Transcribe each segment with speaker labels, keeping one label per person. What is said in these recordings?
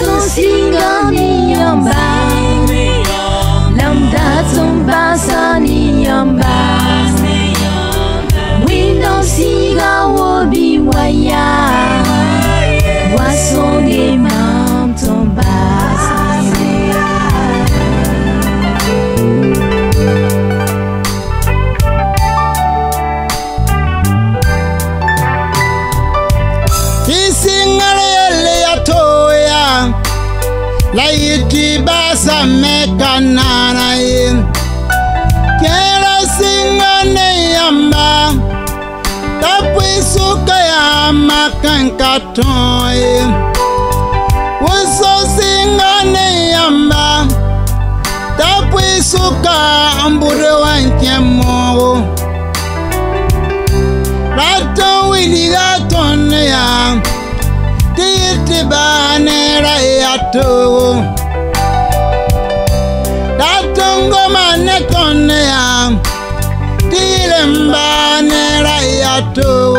Speaker 1: tu singa ni yamba, lambda tumba sa ni yamba, window siga wobi waya, wasonge mam tumba.
Speaker 2: La yiti basa mekanana ye kera singa ne yamba tapwi suka ya makankaton ye wuso singa ne yamba tapwi suka ambure wanke mo rato wili gaton ya titi banera yato tatongo mane tonne ya tilembanera yato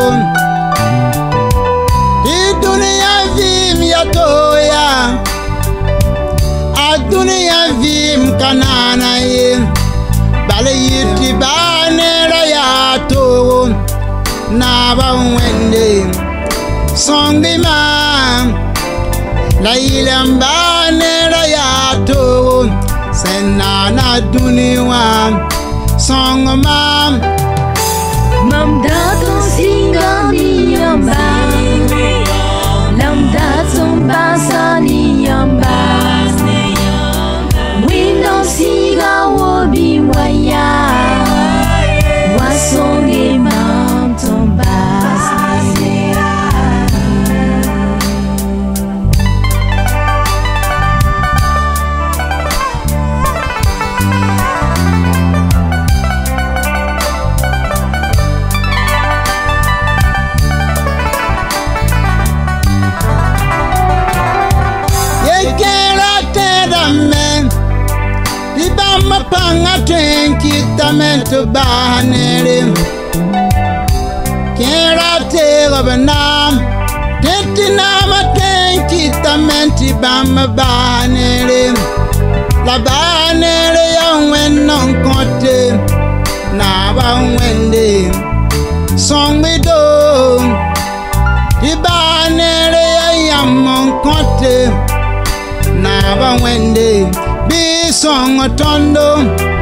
Speaker 2: di dunia vim yato ya a dunia vim kanana ye bale yiti banera yato na ba wende songi ma la ilamba nera yato senana duniwa song ma
Speaker 1: mamda tu singa ni yamba, lambda tumba sa ni yamba, window siga wobi waya, wasonge mam tumba.
Speaker 2: Panga tenkitamentu bahanere kera tega banam tetinama tenkitamenti bama bahanere la bahanere ya wennon kote na ba wende songbido di bahanere ya yamon kote na ba wende bi song tondo